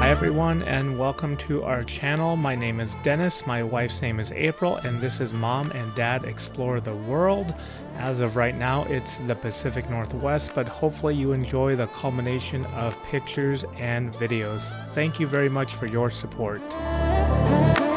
Hi everyone and welcome to our channel. My name is Dennis, my wife's name is April, and this is Mom and Dad Explore the World. As of right now, it's the Pacific Northwest, but hopefully you enjoy the culmination of pictures and videos. Thank you very much for your support.